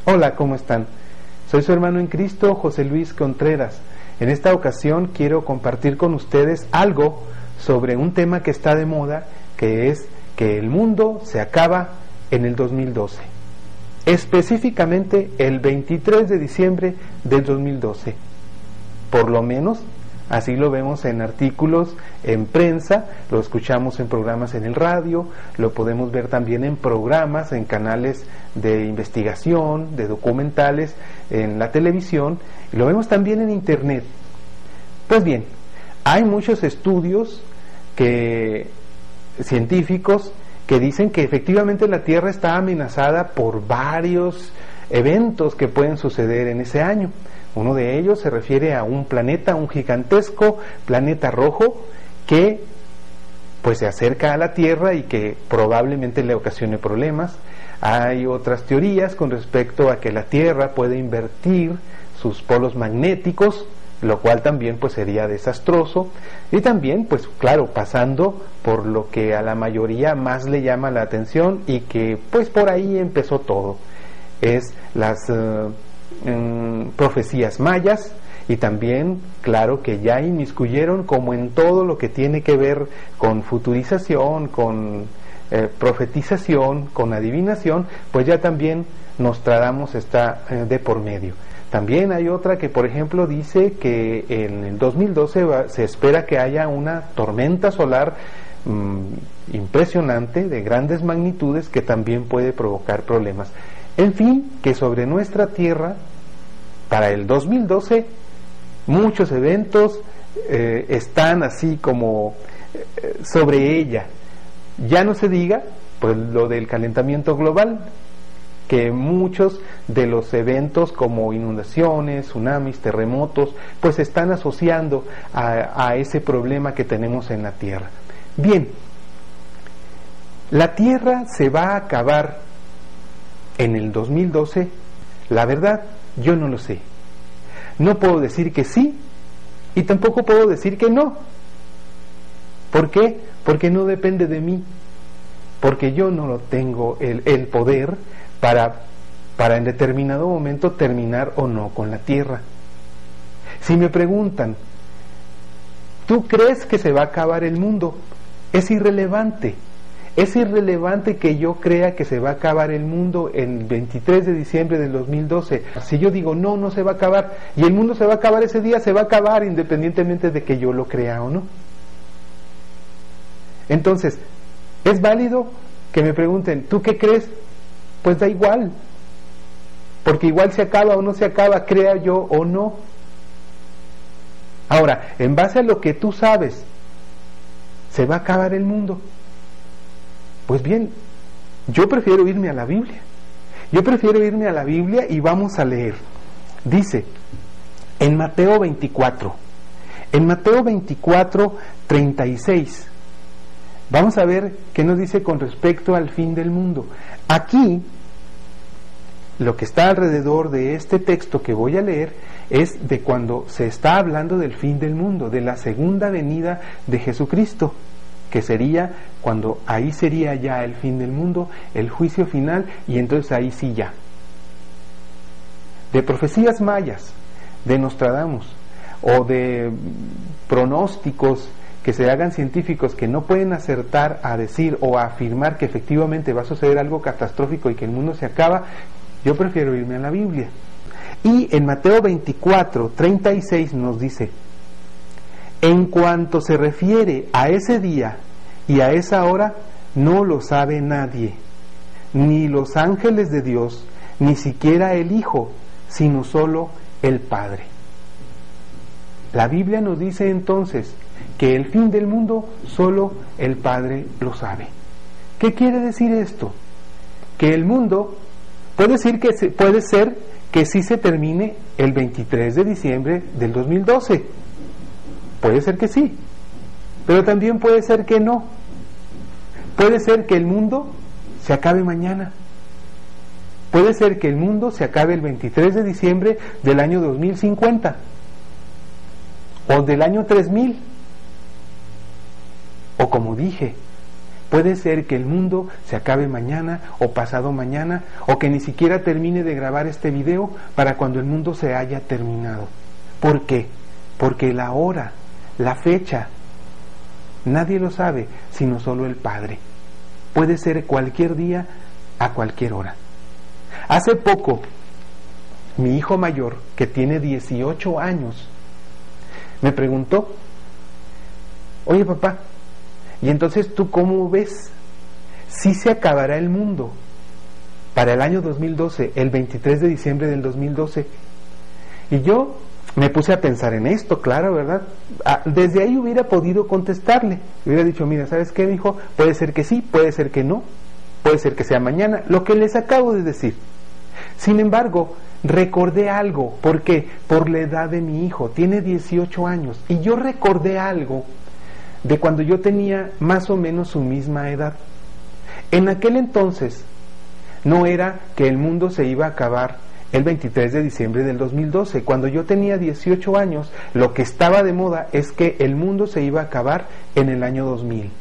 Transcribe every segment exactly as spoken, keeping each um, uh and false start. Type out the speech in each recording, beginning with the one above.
Hola, ¿cómo están? Soy su hermano en Cristo, José Luis Contreras. En esta ocasión quiero compartir con ustedes algo sobre un tema que está de moda, que es que el mundo se acaba en el dos mil doce. Específicamente el veintitrés de diciembre del dos mil doce. Por lo menos así lo vemos en artículos, en prensa, lo escuchamos en programas en el radio, lo podemos ver también en programas, en canales de investigación, de documentales, en la televisión, y lo vemos también en internet. Pues bien, hay muchos estudios que, científicos que dicen que efectivamente la Tierra está amenazada por varios eventos que pueden suceder en ese año. Uno de ellos se refiere a un planeta, un gigantesco planeta rojo que pues se acerca a la Tierra y que probablemente le ocasione problemas. Hay otras teorías con respecto a que la Tierra puede invertir sus polos magnéticos, lo cual también pues sería desastroso, y también pues claro, pasando por lo que a la mayoría más le llama la atención y que pues por ahí empezó todo, es las uh, um, profecías mayas, y también claro que ya inmiscuyeron, como en todo lo que tiene que ver con futurización, con eh, profetización, con adivinación, pues ya también Nostradamus está eh, de por medio. También hay otra que, por ejemplo, dice que en el dos mil doce va, se espera que haya una tormenta solar mmm, impresionante, de grandes magnitudes, que también puede provocar problemas. En fin, que sobre nuestra Tierra, para el dos mil doce, muchos eventos eh, están así como eh, sobre ella. Ya no se diga, pues, lo del calentamiento global, que muchos de los eventos como inundaciones, tsunamis, terremotos, pues se están asociando a, a ese problema que tenemos en la Tierra. Bien, ¿la Tierra se va a acabar en el dos mil doce? La verdad, yo no lo sé. No puedo decir que sí y tampoco puedo decir que no. ¿Por qué? Porque no depende de mí, porque yo no lo tengo el, el poder Para, para en determinado momento terminar o no con la Tierra. Si me preguntan, ¿tú crees que se va a acabar el mundo? Es irrelevante. Es irrelevante que yo crea que se va a acabar el mundo el veintitrés de diciembre del dos mil doce. Si yo digo, no, no se va a acabar, y el mundo se va a acabar ese día, se va a acabar independientemente de que yo lo crea o no. Entonces, ¿es válido que me pregunten, ¿tú qué crees? Pues da igual, porque igual se acaba o no se acaba, crea yo o no. Ahora, en base a lo que tú sabes, ¿se va a acabar el mundo? Pues bien, yo prefiero irme a la Biblia. Yo prefiero irme a la Biblia y vamos a leer. Dice, en Mateo veinticuatro, en Mateo veinticuatro, treinta y seis, vamos a ver qué nos dice con respecto al fin del mundo. Aquí, lo que está alrededor de este texto que voy a leer es de cuando se está hablando del fin del mundo, de la segunda venida de Jesucristo, que sería cuando ahí sería ya el fin del mundo, el juicio final, y entonces ahí sí ya. De profecías mayas, de Nostradamus, o de pronósticos que se hagan científicos que no pueden acertar a decir o a afirmar que efectivamente va a suceder algo catastrófico y que el mundo se acaba, yo prefiero irme a la Biblia. Y en Mateo veinticuatro, treinta y seis nos dice, en cuanto se refiere a ese día y a esa hora, no lo sabe nadie, ni los ángeles de Dios, ni siquiera el Hijo, sino solo el Padre. La Biblia nos dice entonces que el fin del mundo solo el Padre lo sabe. ¿Qué quiere decir esto? Que el mundo puede decir que se, puede ser que sí se termine el veintitrés de diciembre del dos mil doce. Puede ser que sí, pero también puede ser que no. Puede ser que el mundo se acabe mañana. Puede ser que el mundo se acabe el veintitrés de diciembre del año dos mil cincuenta o del año tres mil. O como dije, Puede ser que el mundo se acabe mañana o pasado mañana, o que ni siquiera termine de grabar este video para cuando el mundo se haya terminado. ¿Por qué? Porque la hora, la fecha, nadie lo sabe, sino solo el Padre. Puede ser cualquier día, a cualquier hora. Hace poco, mi hijo mayor, que tiene dieciocho años, me preguntó: oye papá, ¿y entonces tú cómo ves si se acabará el mundo para el año dos mil doce, el veintitrés de diciembre del dos mil doce? Y yo me puse a pensar en esto, claro, ¿verdad? Ah, desde ahí hubiera podido contestarle, hubiera dicho: mira, ¿sabes qué, hijo? Puede ser que sí, puede ser que no, puede ser que sea mañana, lo que les acabo de decir. Sin embargo, recordé algo. ¿Por qué? Por la edad de mi hijo, tiene dieciocho años, y yo recordé algo de cuando yo tenía más o menos su misma edad. En aquel entonces no era que el mundo se iba a acabar el veintitrés de diciembre del dos mil doce. Cuando yo tenía dieciocho años, lo que estaba de moda es que el mundo se iba a acabar en el año dos mil.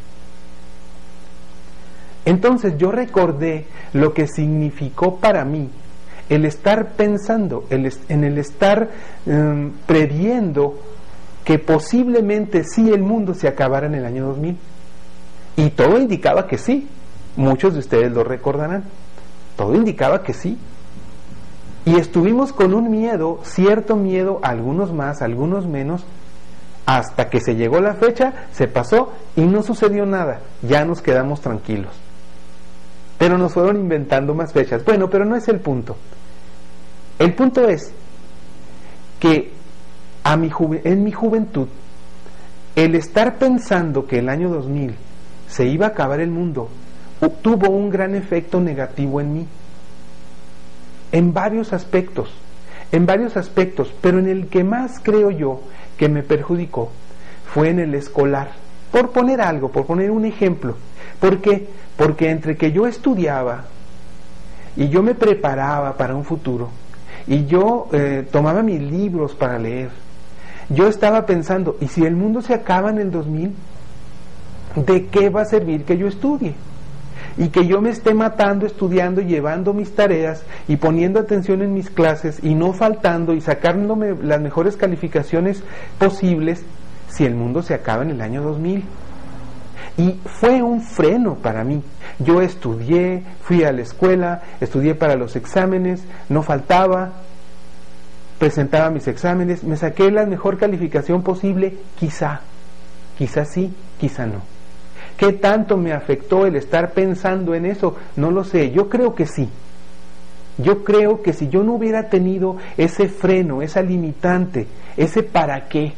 Entonces yo recordé lo que significó para mí el estar pensando, el est- en el estar um, previendo que posiblemente sí el mundo se acabara en el año dos mil. Y todo indicaba que sí. Muchos de ustedes lo recordarán. Todo indicaba que sí. Y estuvimos con un miedo, cierto miedo, algunos más, algunos menos, hasta que se llegó la fecha, se pasó y no sucedió nada. Ya nos quedamos tranquilos. Pero nos fueron inventando más fechas. Bueno, pero no es el punto. El punto es que a mi juve- en mi juventud, el estar pensando que el año dos mil se iba a acabar el mundo, tuvo un gran efecto negativo en mí. En varios aspectos, en varios aspectos, pero en el que más creo yo que me perjudicó fue en el escolar. Por poner algo, por poner un ejemplo. ¿Por qué? Porque entre que yo estudiaba y yo me preparaba para un futuro, y yo eh, tomaba mis libros para leer, yo estaba pensando: ¿y si el mundo se acaba en el dos mil? ¿De qué va a servir que yo estudie? Y que yo me esté matando, estudiando, llevando mis tareas y poniendo atención en mis clases y no faltando y sacándome las mejores calificaciones posibles si el mundo se acaba en el año dos mil. Y fue un freno para mí. Yo estudié, fui a la escuela, estudié para los exámenes, no faltaba, presentaba mis exámenes, me saqué la mejor calificación posible, quizá, quizá sí, quizá no. ¿Qué tanto me afectó el estar pensando en eso? No lo sé, yo creo que sí. Yo creo que si yo no hubiera tenido ese freno, esa limitante, ese para qué,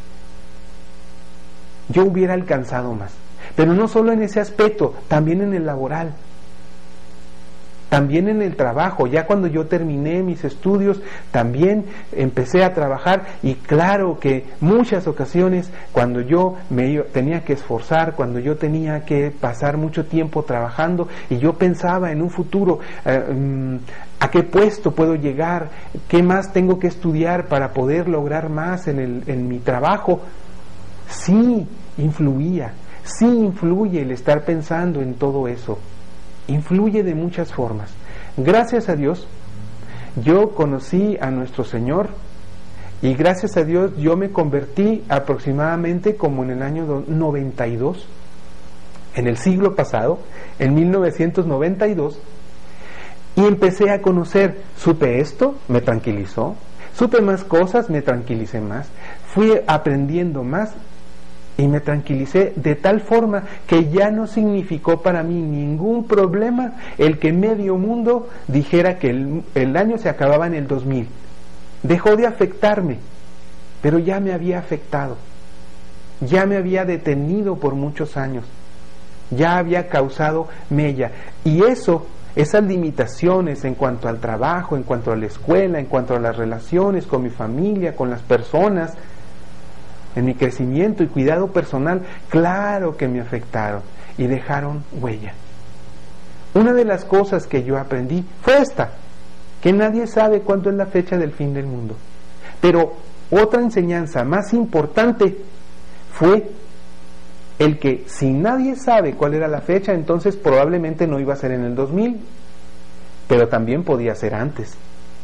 yo hubiera alcanzado más. Pero no solo en ese aspecto, también en el laboral, también en el trabajo. Ya cuando yo terminé mis estudios, también empecé a trabajar, y claro que muchas ocasiones cuando yo me tenía que esforzar, cuando yo tenía que pasar mucho tiempo trabajando, y yo pensaba en un futuro, eh, ¿a qué puesto puedo llegar? ¿Qué más tengo que estudiar para poder lograr más en, el, en mi trabajo? Sí, influía. Sí influye el estar pensando en todo eso. Influye de muchas formas. Gracias a Dios, yo conocí a nuestro Señor, y gracias a Dios yo me convertí aproximadamente como en el año noventa y dos, en el siglo pasado, en mil novecientos noventa y dos, y empecé a conocer. Supe esto, me tranquilizó. Supe más cosas, me tranquilicé más. Fui aprendiendo más y me tranquilicé de tal forma que ya no significó para mí ningún problema el que medio mundo dijera que el, el año se acababa en el dos mil. Dejó de afectarme, pero ya me había afectado, ya me había detenido por muchos años, ya había causado mella. Y eso, esas limitaciones en cuanto al trabajo, en cuanto a la escuela, en cuanto a las relaciones con mi familia, con las personas, en mi crecimiento y cuidado personal, claro que me afectaron y dejaron huella. Una de las cosas que yo aprendí fue esta: que nadie sabe cuándo es la fecha del fin del mundo. Pero otra enseñanza más importante fue el que si nadie sabe cuál era la fecha, entonces probablemente no iba a ser en el dos mil, pero también podía ser antes.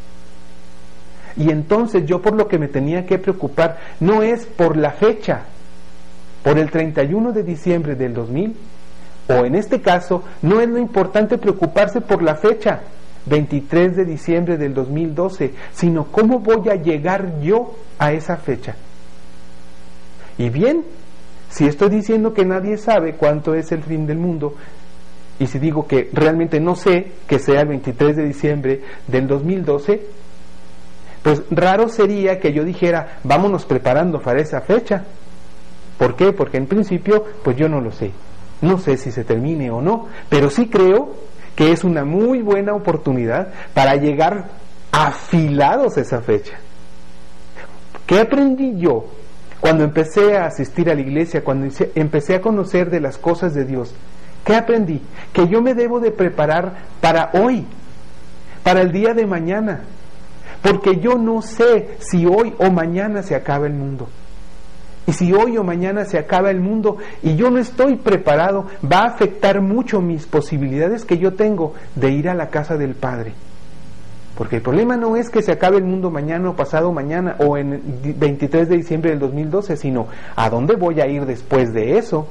Y entonces yo por lo que me tenía que preocupar no es por la fecha, por el treinta y uno de diciembre del dos mil, o en este caso no es lo importante preocuparse por la fecha, veintitrés de diciembre del dos mil doce, sino cómo voy a llegar yo a esa fecha. Y bien, si estoy diciendo que nadie sabe cuánto es el fin del mundo, y si digo que realmente no sé que sea el veintitrés de diciembre del dos mil doce, pues raro sería que yo dijera, vámonos preparando para esa fecha. ¿Por qué? Porque en principio, pues yo no lo sé. No sé si se termine o no, pero sí creo que es una muy buena oportunidad para llegar afilados a esa fecha. ¿Qué aprendí yo cuando empecé a asistir a la iglesia, cuando empecé a conocer de las cosas de Dios? ¿Qué aprendí? Que yo me debo de preparar para hoy, para el día de mañana, porque yo no sé si hoy o mañana se acaba el mundo. Y si hoy o mañana se acaba el mundo y yo no estoy preparado, va a afectar mucho mis posibilidades que yo tengo de ir a la casa del Padre. Porque el problema no es que se acabe el mundo mañana o pasado mañana o en veintitrés de diciembre del dos mil doce, sino ¿a dónde voy a ir después de eso?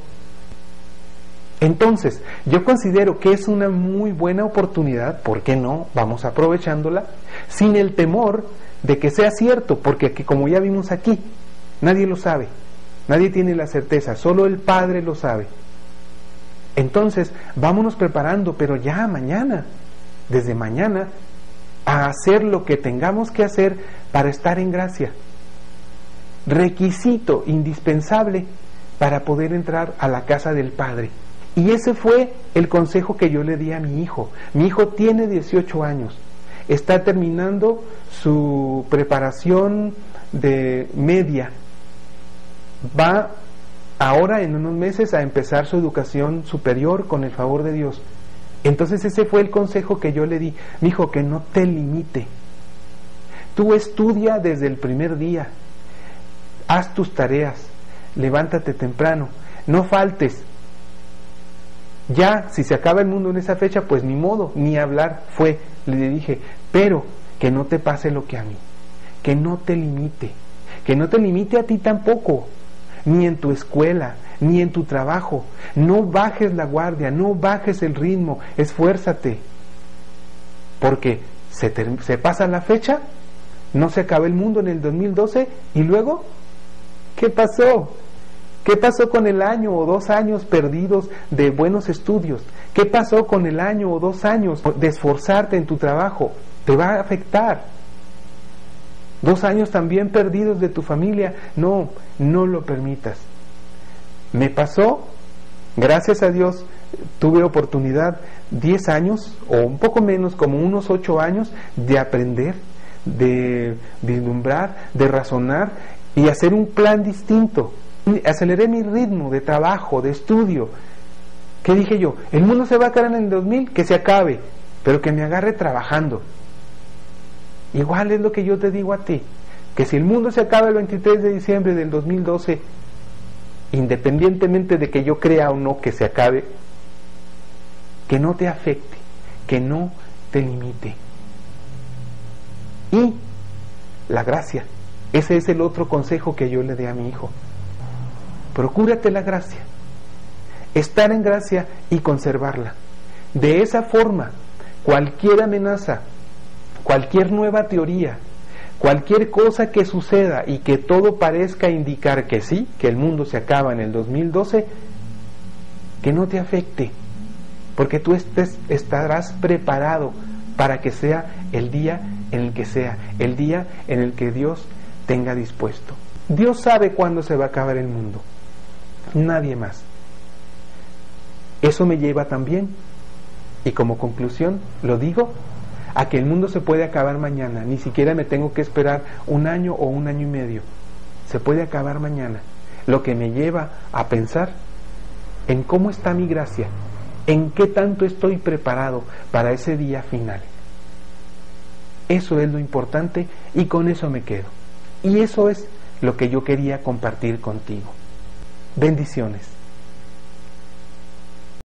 Entonces, yo considero que es una muy buena oportunidad, ¿por qué no? Vamos aprovechándola, sin el temor de que sea cierto, porque aquí, como ya vimos aquí, nadie lo sabe, nadie tiene la certeza, solo el Padre lo sabe. Entonces, vámonos preparando, pero ya mañana, desde mañana, a hacer lo que tengamos que hacer para estar en gracia. Requisito indispensable para poder entrar a la casa del Padre. Y ese fue el consejo que yo le di a mi hijo. Mi hijo tiene dieciocho años, está terminando su preparación de media, va ahora en unos meses a empezar su educación superior con el favor de Dios. Entonces ese fue el consejo que yo le di. Mi hijo, que no te limite, tú estudia desde el primer día, haz tus tareas, levántate temprano, no faltes. Ya, si se acaba el mundo en esa fecha, pues ni modo, ni hablar fue. Le dije, pero que no te pase lo que a mí, que no te limite, que no te limite a ti tampoco, ni en tu escuela, ni en tu trabajo. No bajes la guardia, no bajes el ritmo, esfuérzate, porque se, ter- se pasa la fecha, no se acaba el mundo en el dos mil doce, y luego, ¿qué pasó? ¿Qué pasó con el año o dos años perdidos de buenos estudios? ¿Qué pasó con el año o dos años de esforzarte en tu trabajo? Te va a afectar. Dos años también perdidos de tu familia. No, no lo permitas. Me pasó, gracias a Dios, tuve oportunidad, diez años o un poco menos, como unos ocho años, de aprender, de vislumbrar, de razonar y hacer un plan distinto. Aceleré mi ritmo de trabajo, de estudio. ¿Qué dije yo? El mundo se va a acabar en el dos mil, que se acabe, pero que me agarre trabajando. Igual es lo que yo te digo a ti, que si el mundo se acaba el veintitrés de diciembre del dos mil doce, independientemente de que yo crea o no que se acabe, que no te afecte, que no te limite. Y la gracia, ese es el otro consejo que yo le di a mi hijo. Procúrate la gracia, estar en gracia y conservarla. De esa forma, cualquier amenaza, cualquier nueva teoría, cualquier cosa que suceda y que todo parezca indicar que sí, que el mundo se acaba en el dos mil doce, que no te afecte, porque tú estés, estarás preparado para que sea el día en el que sea, el día en el que Dios tenga dispuesto. Dios sabe cuándo se va a acabar el mundo, nadie más. Eso me lleva también, y como conclusión lo digo, a que el mundo se puede acabar mañana. Ni siquiera me tengo que esperar un año o un año y medio, se puede acabar mañana. Lo que me lleva a pensar en cómo está mi gracia, en qué tanto estoy preparado para ese día final. Eso es lo importante y con eso me quedo. Y eso es lo que yo quería compartir contigo. Bendiciones.